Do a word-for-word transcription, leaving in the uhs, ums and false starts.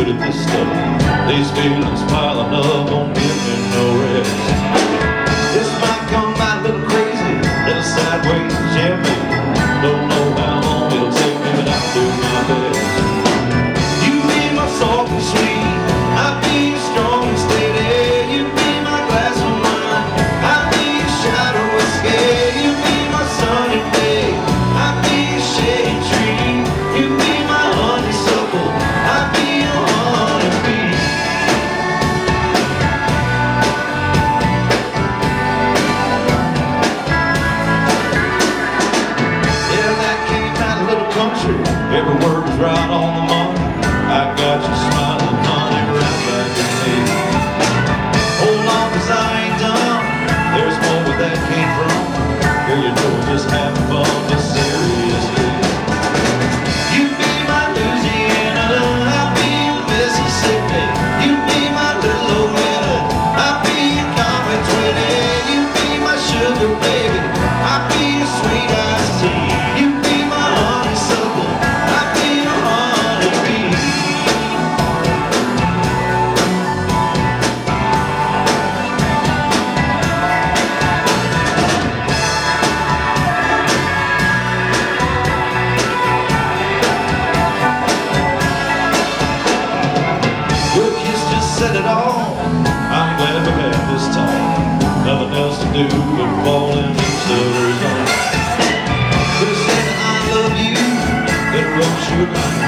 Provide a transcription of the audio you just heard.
good at this stuff. These feelings piling up won't give me no rest. This might come out a little crazy, a little sideways, champagne. Don't know how long it'll take me, but I'll do my best. You be my soft and sweet, I'll be strong and steady. You be my glass of wine, I'll be your shot of whiskey. You be my sunny day, I'll be your shady tree. You be my honeysuckle, I'll be your honeybee. Yeah, that came out a little country, every word was right on the mark. I got you smiling, honey, right back in me. Hold on, 'cause I ain't done. There's more where that came from. Girl, you know just having fun, but seriously. You be my Louisiana, I'll be your Mississippi. You be my little Loretta, I'll be your Conway Twitty. You be my sugar baby, I'll be your sweet iced tea. You be my honeysuckle, I'll be your honeybee. Your kiss just said it all. I'm glad we had this talk. Nothing else to do but fall in each other's arms. Could have said I love you, then wrote you a line.